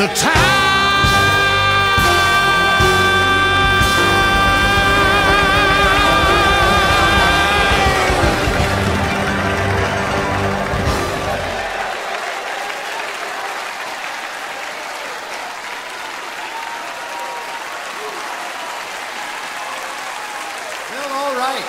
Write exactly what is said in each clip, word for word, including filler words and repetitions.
the time. Well, all right.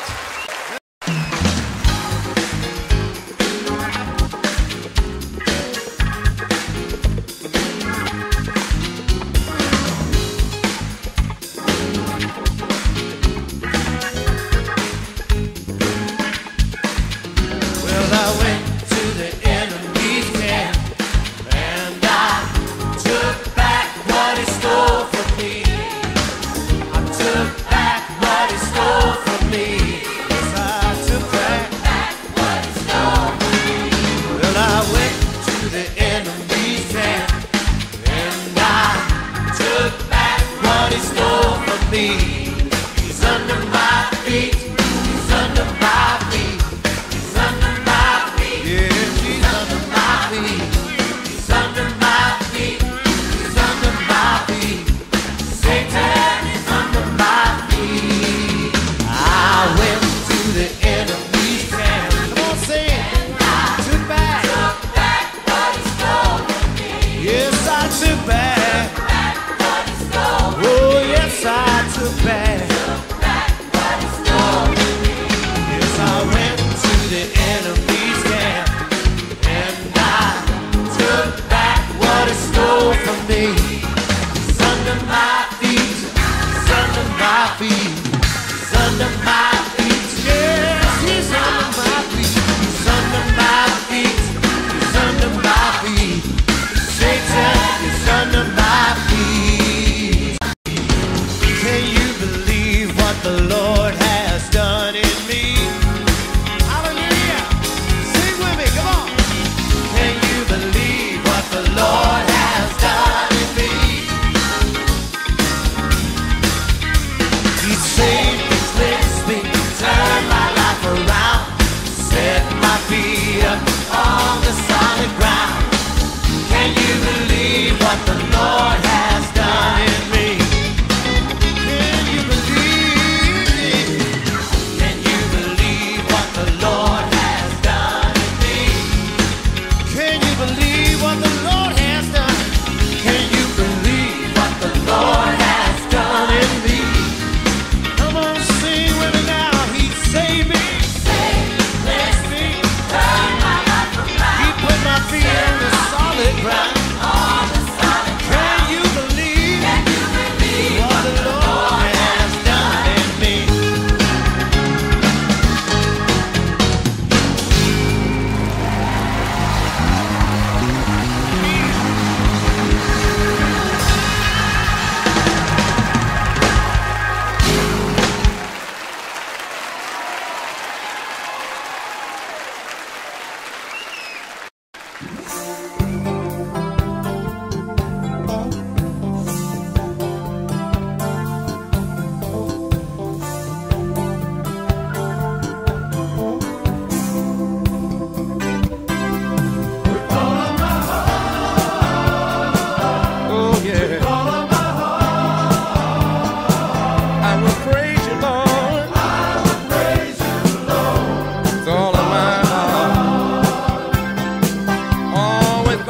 Well, I went to the enemy's camp and I took back what he stole from me. I took back what he stole from me. Yes, I took back what he stole from me. Well, I went to the enemy's camp and I took back what he stole from me. He's under my feet. He's under my feet. He's under my feet. Yeah, he's under my feet. He's under my feet. He's under my feet. Satan is under my feet. I went to the enemy's camp. Come on, say it. I took back. Took back what he stole from me. Yes, I took back. Took back what he stole from me. Oh, yes, I took back. Took back what he stole from me. Yes, I went to the enemy's camp and I took back what he stole from me. He's under my feet. He's under my feet. He's under my feet. Yes, he's under my feet. He's under my feet. He's under my feet. Satan is under my feet. Can you believe what the Lord has done in me? Hallelujah. Sing with me, come on. Can you believe what the Lord has done in me? He saved me, cleansed me, turned my life around, set my feet up on the solid ground. Can you believe what the Lord has done in me? Can you believe? Can you believe what the Lord has done in me? Can you believe what the Lord has done? Can you believe what the Lord has done in me? Come on, sing with me now. He saved me, blessed me, turned my life around. He put my feet on the solid ground. Can you believe what the Lord has done in me? Oh yeah. I will praise you, Lord. I will praise you, Lord. With all of my heart. Oh, with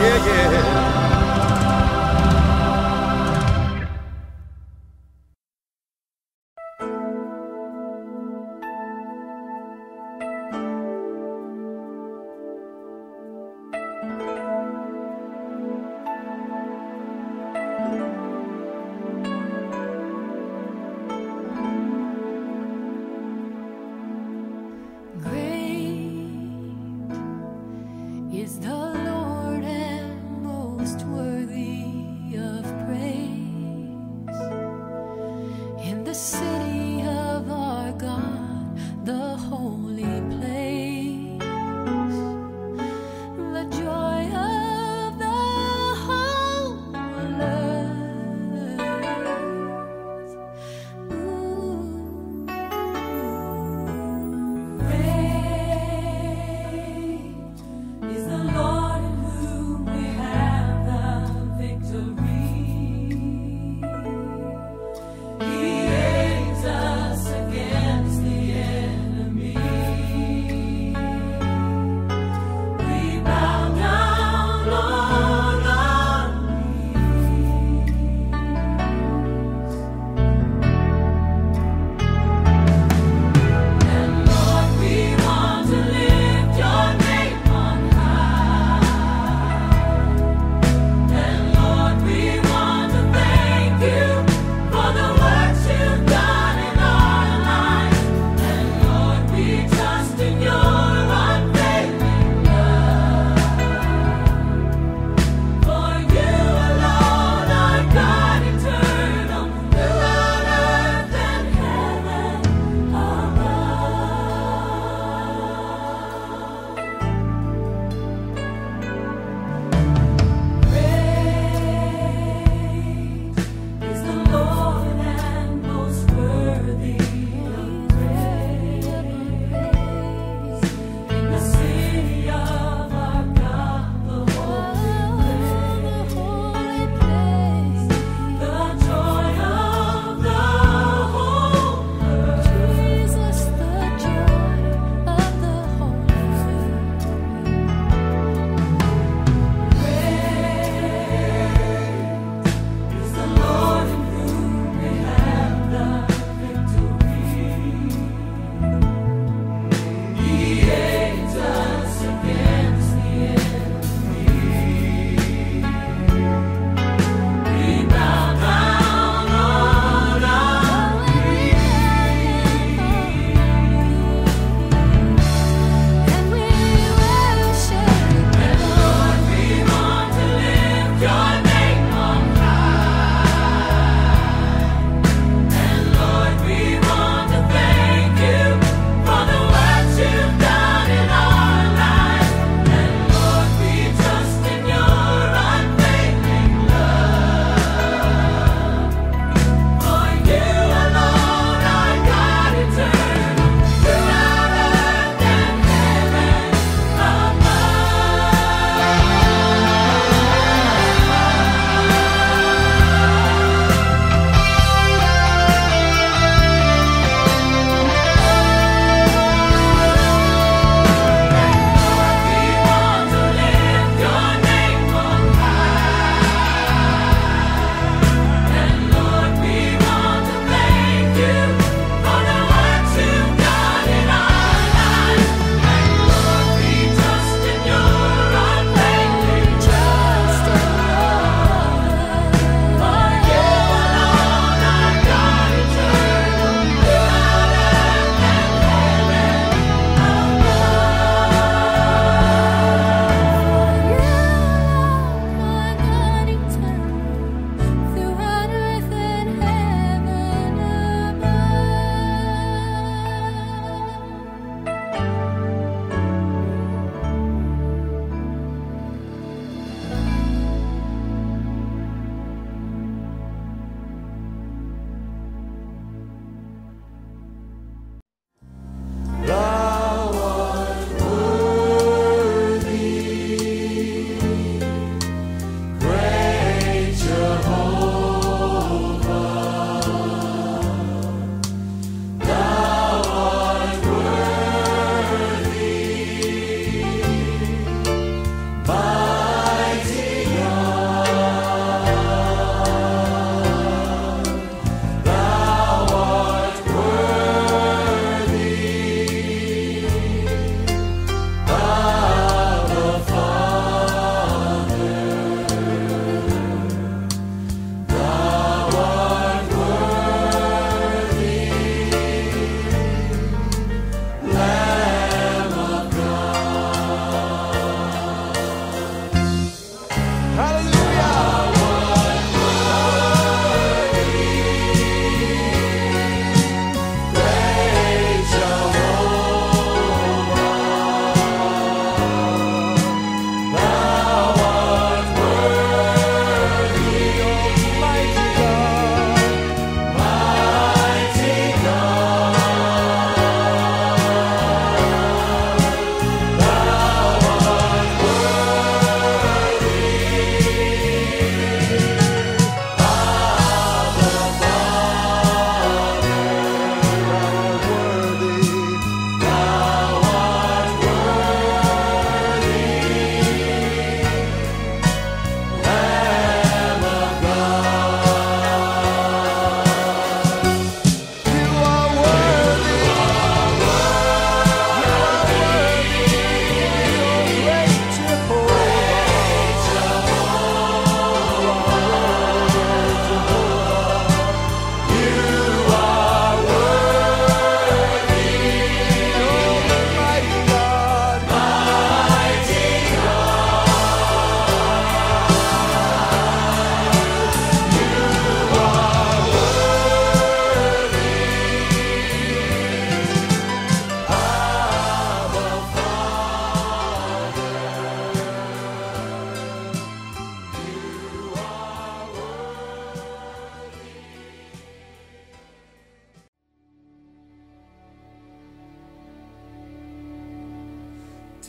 Yeah, yeah. Great is the Lord and most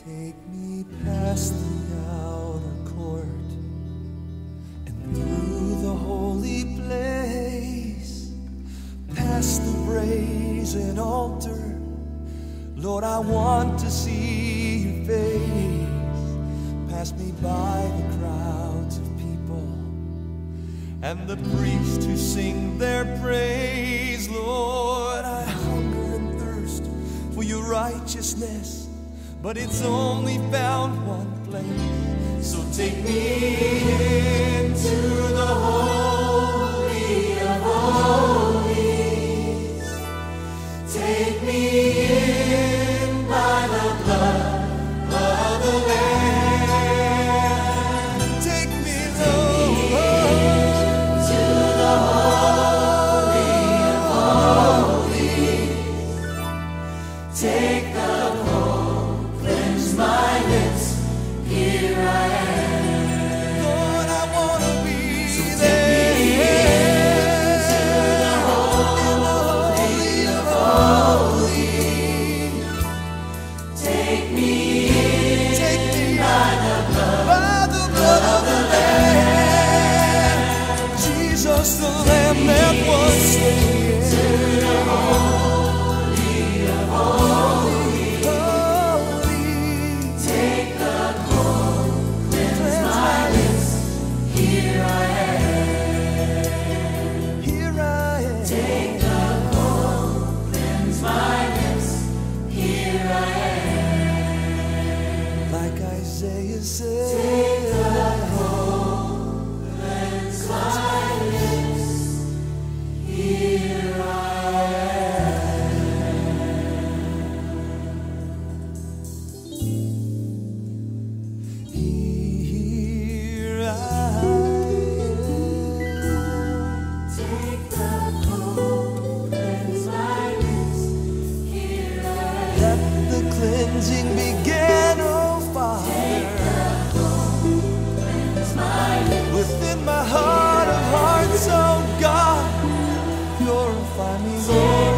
Take me past the outer court and through the holy place, past the brazen altar. Lord, I want to see your face. Pass me by the crowds of people and the priests who sing their praise. Lord, I hunger and thirst for your righteousness, but it's only found one place. So take me into the Holy of Holies. Take me in by the blood of the Lamb. Take me, Lord, to the Holy of Holies. Take the my lips, here I am. Lord, I want to be so there. To the Holy of Holies. Take me in, take me by the blood, by the blood of the Lamb. Jesus, the Lamb that was slain. To the Holy of Holies. Isaiah said, take the cold, cleanse my lips, here I am. Here I am. Take the cold, cleanse my lips, here I am. Let the cleansing begin, oh Father. Within my heart of hearts, oh God, purify me, Lord.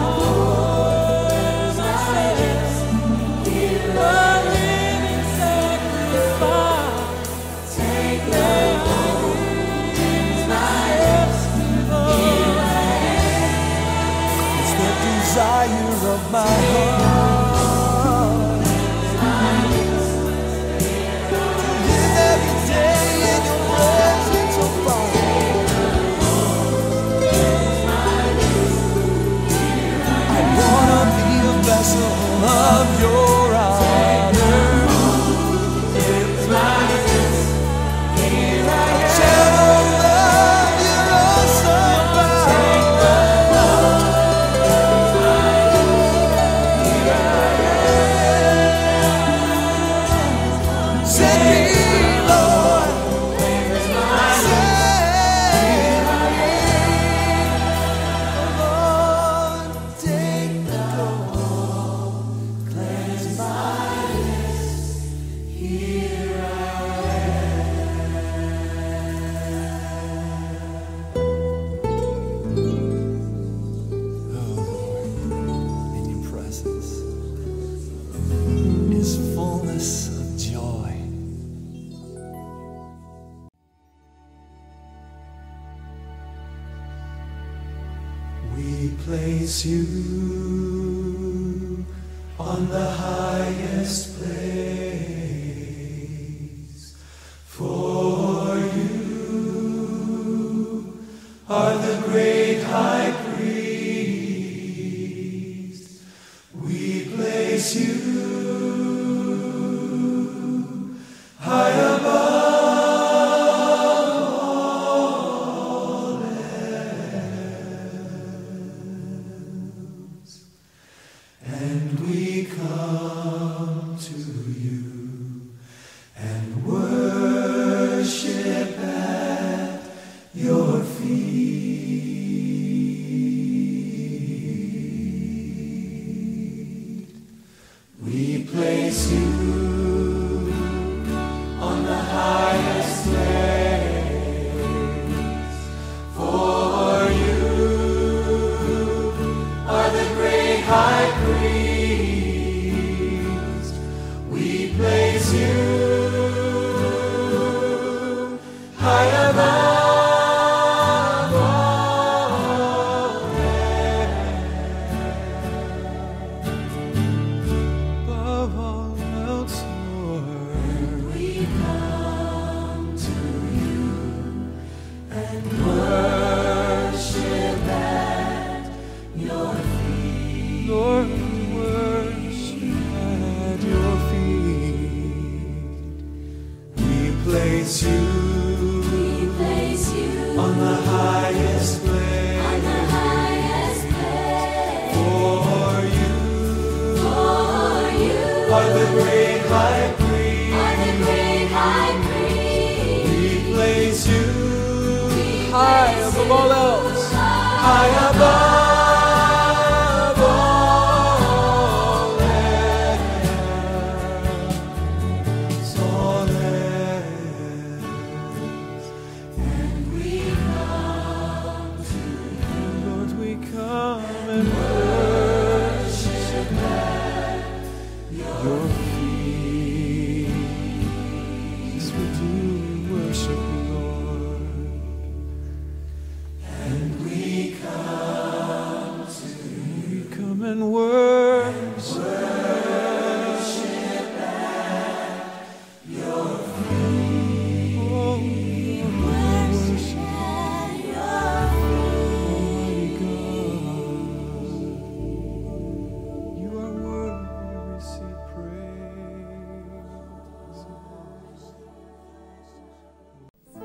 A living sacrifice. Take the cleanse my lips, here I am. It's the desire of my heart. Of your honor, it's my lips, here I am. Channel of your awesome power. Send me, Lord, send me, Lord, take the gold. Cleanse my lips, here I am. Oh Lord, in your presence is fullness of joy. We place you on the highest place, for you are the great high priest. We place you high above all else, and we come to you and worship at your feet. place you We place you on the highest place. on the highest place. For you For you are the great high priest. are the great high priest. We place you We high place above you all else. high High above all else. All else. And we come to Lord, we come and worship at your feet. Yes, we do worship you, Lord. And we come to we come and worship. Worship at your feet. Oh, worship at your Almighty God, you are worthy to receive praise.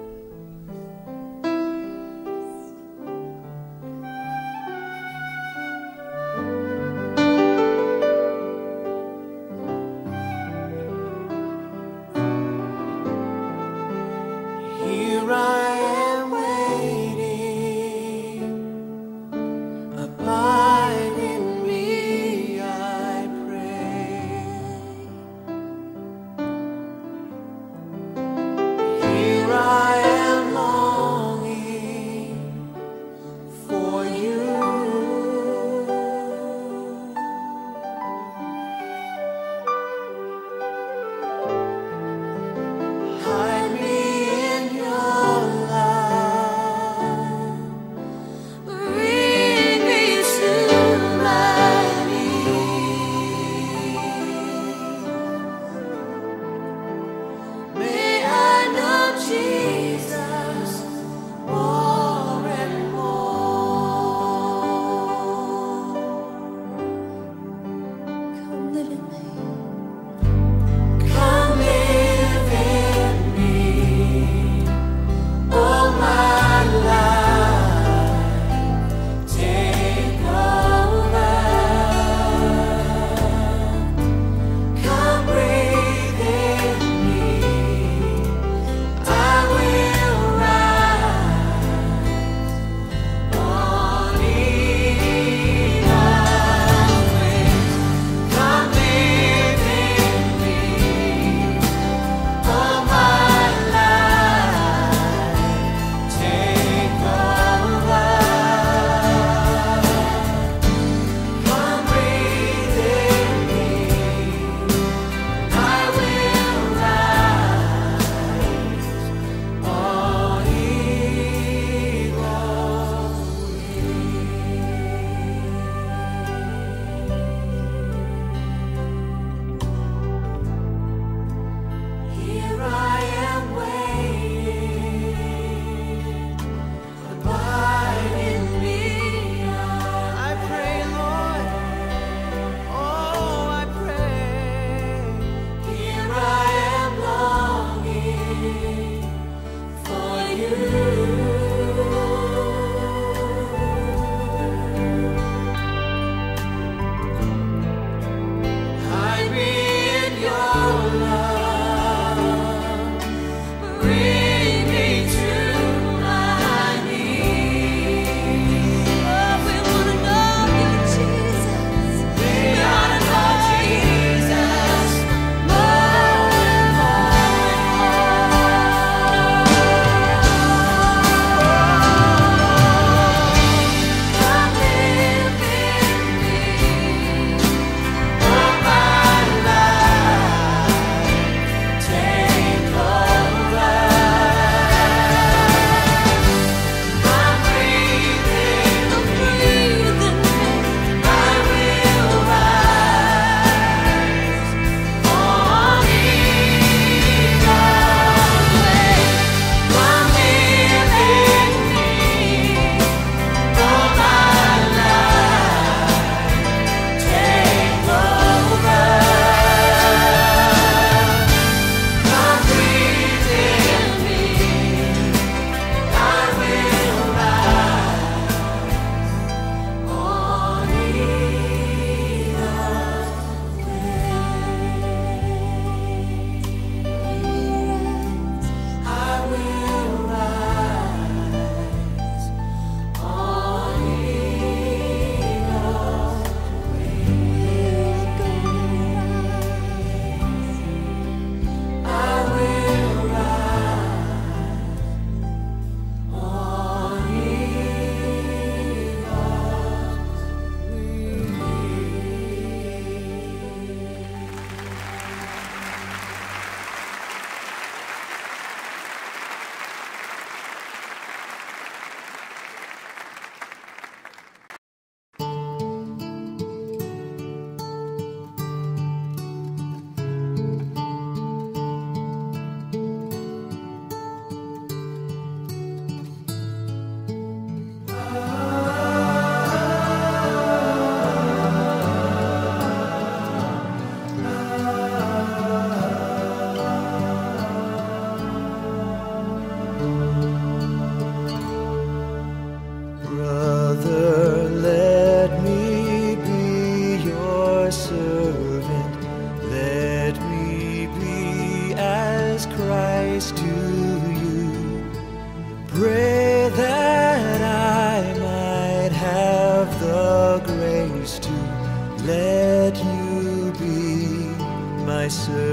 Christ to you. Pray that I might have the grace to let you be my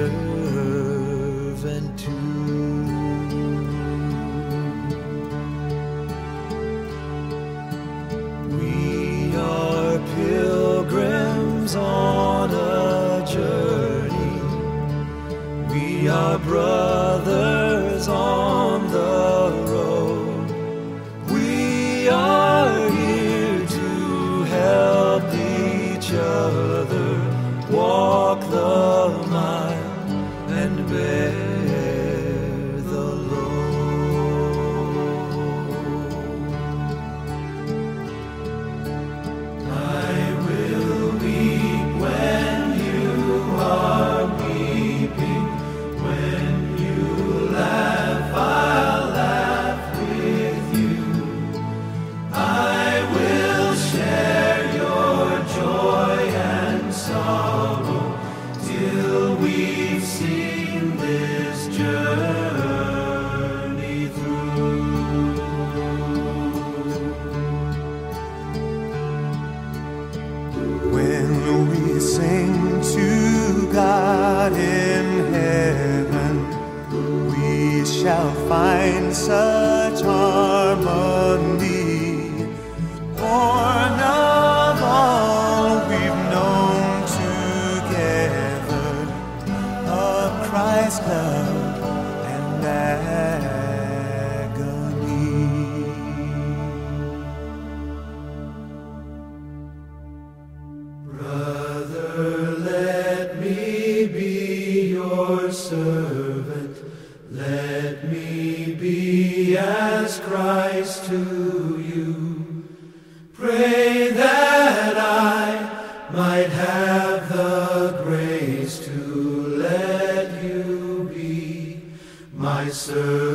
servant too. We are pilgrims on a journey. We are brothers on the road. We are here to help each other walk the mile and bear the load. I will weep when you are weeping. When you laugh, I'll laugh with you. I will share your joy and sorrow till we've seen this journey through. When we sing to God in heaven, we shall find such harmony, born of all we've known together, of Christ's love and agony. Brother, let me be your servant. Let me be as Christ to you. Pray that I might have the grace to let you be my servant.